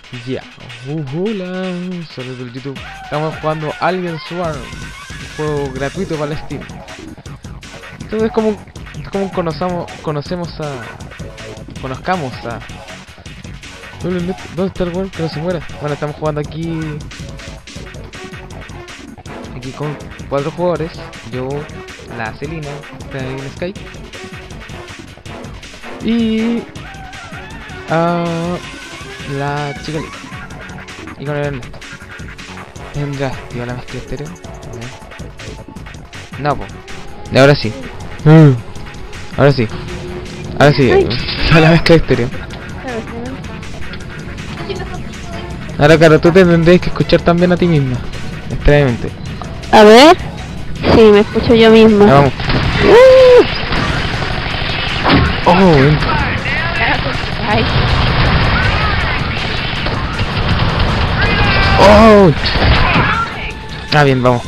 Ya, hola, saludos del YouTube. Estamos jugando Alien Swarm, un juego gratuito para el Steam. Entonces es como conozcamos a... ¿Dónde está el weón? Que no se muera. Bueno, estamos jugando aquí con 4 jugadores. Yo, la Celina, está en Skype. Y... la chica Lee. Y con el Ernesto. Ya, activa la mezcla estéreo. No, po. Y ahora sí. Ahora sí. Ahora sí. Activa la mezcla estéreo. Ahora, claro, tú te tendréis que escuchar también a ti misma. Extrañamente. A ver. Sí, me escucho yo misma. Ya vamos. Oh, bien. Ay. Oh. Ah, bien, vamos.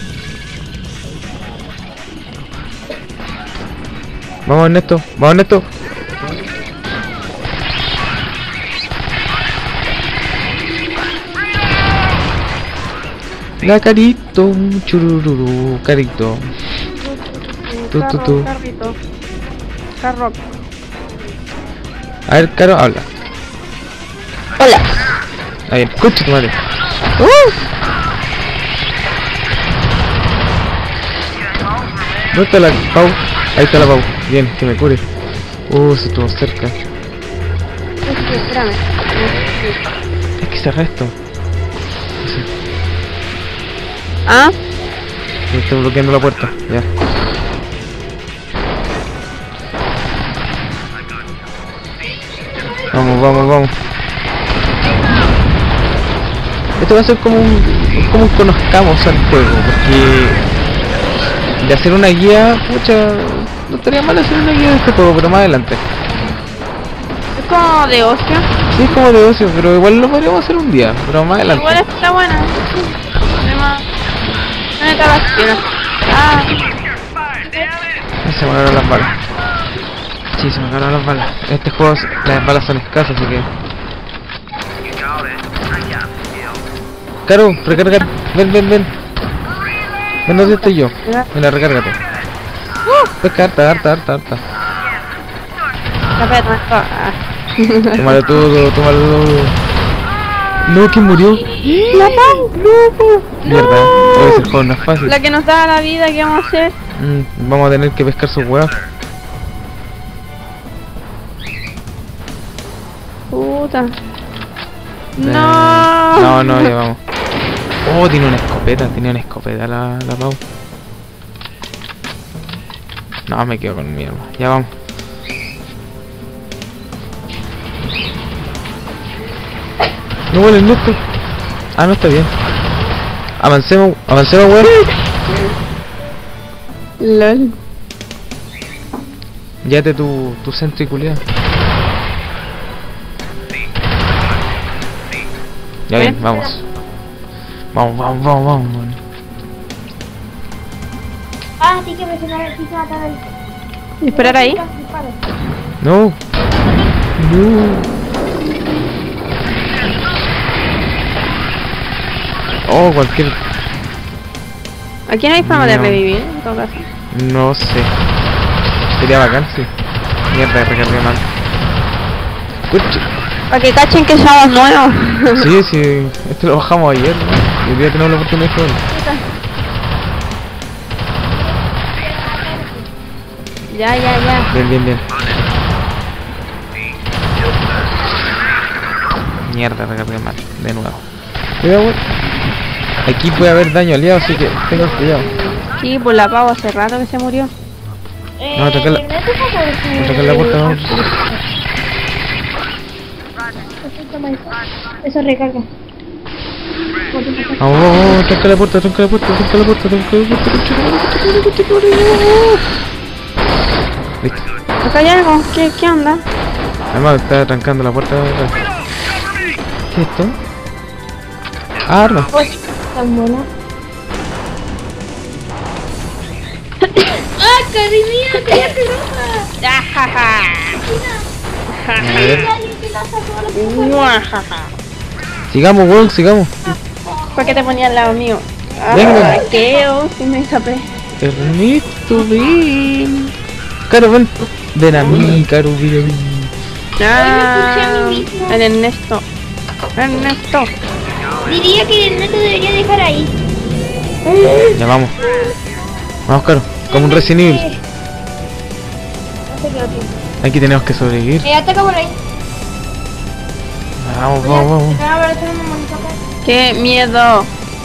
Vamos, Ernesto. Vamos, Ernesto. La carito, churururu, carito. Tú. Carrito. Carro. A ver, Caro, habla. Hola. A ver, escucha tu madre. ¿Dónde está la Pau? Ahí está la Pau. Bien, que me cure. Se estuvo cerca. Espérame. Es que cerra esto. ¿Ah? Me estoy bloqueando la puerta. Ya. Vamos. Esto va a ser como un conozcamos al juego, porque de hacer una guía, pucha, no estaría mal hacer una guía de este juego, pero más adelante. Es como de ocio. Sí, es como de ocio, pero igual lo podríamos hacer un día, pero más adelante. Igual está buena. Además, no me está vacía. Ah, Se me acabaron las balas. Sí, se me acabaron las balas. En este juego las balas son escasas, así que... Caro, recarga. Ven. Ven donde estoy yo. Mira, recárgate. Pesca harta. espérate, no está. Tómalo todo. No, ¿quién murió? La Pau. Mierda, hoy ese juego no es fácil. La que nos da la vida, ¿qué vamos a hacer? Vamos a tener que pescar sus huevos. Puta. No. No, ya vamos. Oh, tenía una escopeta la Pau. No, me quedo con mierda. Ya vamos. No huele el nuestro. Ah, no está bien. Avancemos, weón. LOL. Llévate tu centro y culiado. Ya bien, vamos. Vamos. Ah, sí que presionar el piso atrás del... ¿Y esperar ahí? No. Oh, cualquier... Aquí no hay forma de No. revivir, en todo caso. No sé. Sería bacán, sí. Mierda, recargué mal. Escucha. Para que cachen que somos nuevos. Sí, esto lo bajamos ayer, ¿no? Y hoy día tenemos la oportunidad de jugarlo. Ya. Bien. Mierda, recargué mal, de nuevo. Cuidado, weón. Aquí puede haber daño aliado, así que tengan cuidado. Sí, pues la Pau hace rato que se murió. No, toca la puerta, no. Eso recarga. Vamos, tranca la puerta. Listo. Acá hay algo, ¿qué onda? Además está trancando la puerta de atrás. ¿Qué es esto? Ah, arma. Tan buena. ¡Ah, cariño! ¡Quería pelota! Ajaja. A ver. Alguien que lanza todos los Muajaja. Sigamos, weón, sigamos. ¿Por qué te ponías al lado mío? Venga. ¿Qué? Si me escapé. Ernesto, ven. Caro, ven. Ven a mí, Caro, ven a mí. escuché a mí mismo. El Ernesto. Ernesto. Diría que el neto debería dejar ahí. Ya vamos. Vamos, Caro. Como un Resident Evil. No sé qué lo tiene. Aquí tenemos que sobrevivir. Ataca por ahí. Vamos, vamos, vamos. Te va a aparecer un monito acá. Qué miedo.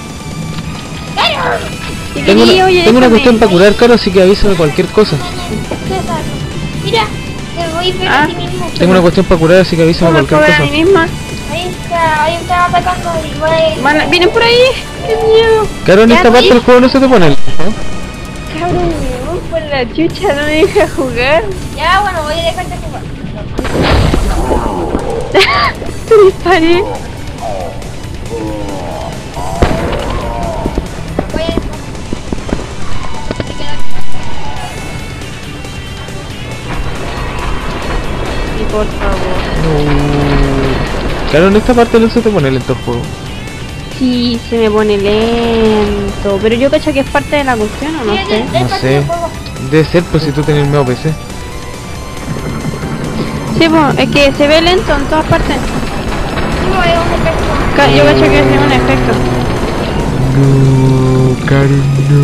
Tengo una Déjame. cuestión para curar, Caro, así que avísame cualquier cosa. Mira, te voy a ver Ah. a ti mismo. Tengo una cuestión para curar, así que avísame ¿Cómo me puedo cualquier ver a cosa. mí misma? Ahí está atacando y voy. Vienen por ahí. Qué miedo. Caro, en Ya, esta parte sí. del juego no se te pone el... Cabrón, por la chucha no me deja jugar. Ya, bueno, voy a dejarte jugar. Te disparé. Voy a Y por favor. Claro, en esta parte no se te pone lento el juego. Sí, se me pone lento. Pero yo cacho que es parte de la cuestión, ¿o no sé? No sé. Debe ser, pues si tú tenés el nuevo PC. Sí, pues, es que se ve lento en todas partes. Yo cacho que es un efecto. No, Caro,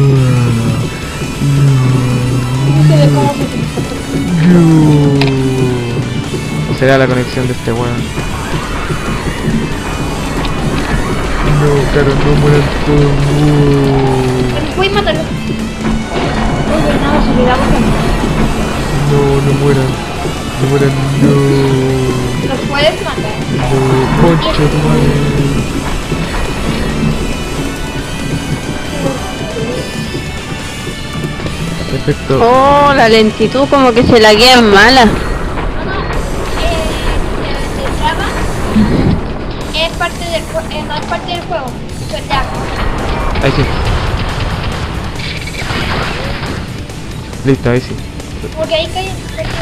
no. Será la conexión de este weón. No, Caro, no mueran todos. Voy a matarlo. Oye, nada, se le da boca. No, no mueran. No mueran, no. Los puedes matar. No, concha tu madre. Perfecto. Oh, la lentitud como que se la queda mala. No, el traba es parte del juego, no es parte del juego. Ya. Ahí sí. Listo, ahí sí. Porque ahí cae.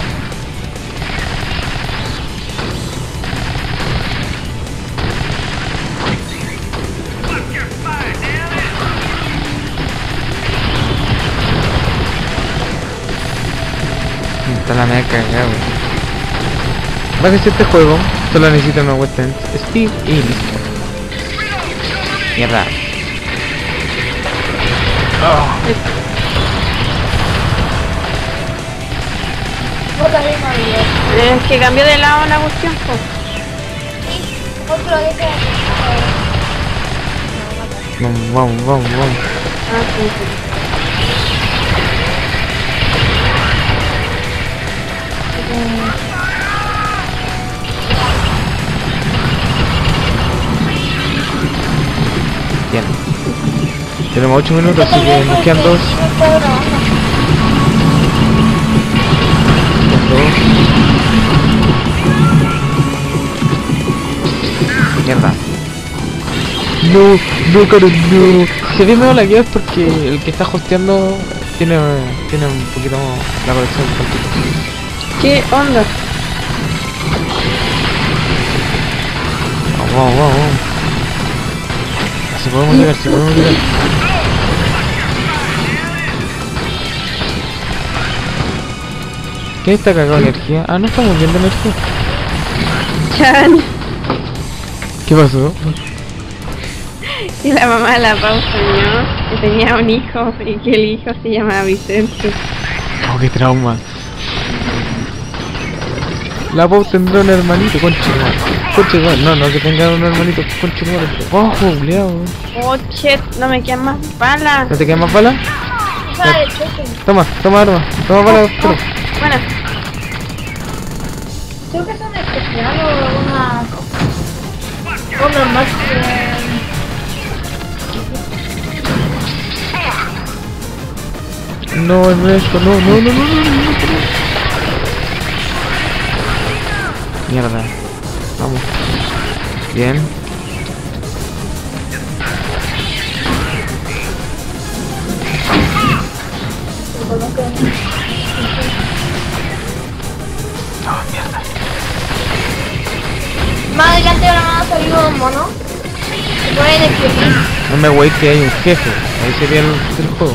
Está la media cagada, wey. Bájese este juego, solo necesita una Western Speed y listo. Mierda. Otra vez no olvidé. Es que cambió de lado la cuestión, pues. Sí, otro de ese. Vamos, vamos, vamos, vamos. Ah, sí, sí. Bien. Tenemos 8 minutos, así que nos quedan 2. Mierda. No, no, Caro, no. Si había medio la guía es porque el que está hosteando tiene un poquito la colección un poquito. ¿Qué onda? Vamos, vamos, vamos. Si podemos llegar, si podemos llegar. ¿Qué está cagado de energía? Ah, no estamos viendo energía. Chan. ¿Qué pasó? Y la mamá de la Pau soñó que tenía un hijo y que el hijo se llamaba Vicente. Oh, qué trauma. La Pau tendrá un hermanito, concha de madre. Concha de madre. No, no que tenga un hermanito, concha de madre. Oh, jubileado. Oh, shit, no me quedan más balas. ¿No te queda más bala? Sale, choque. Toma, toma arma. Toma bala, pero. Bueno, Creo que son especiales o unas más. No, Ernesto, no, no, no, no, no, no. Mierda. Vamos. Bien. Más adelante ahora van a salir unos monos. ponen el violín. No me wey que hay un jefe. Ahí sería el juego.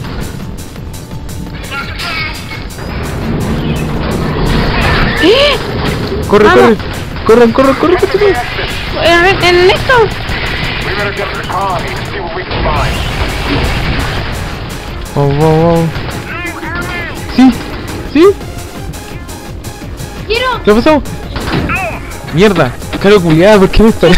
Corre, Vamos. corre. Corre, corre. En esto. Wow. Sí. Quiero. ¿Qué pasó? Mierda. Caro culiada, ¿por qué me disparé?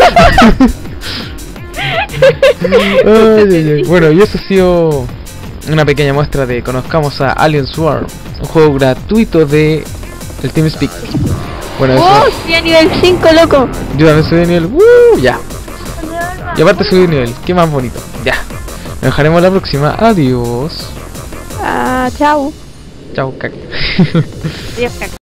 Ay. Bueno, y eso ha sido una pequeña muestra de conozcamos a Alien Swarm, un juego gratuito de el TeamSpeak. Bueno, eso, Oh, estoy a nivel 5, loco. yo también subí de nivel. Ya. Y aparte subí de nivel, qué más bonito. Ya. Nos dejaremos la próxima. Adiós. Chao. Chao, caca. Adiós, caca.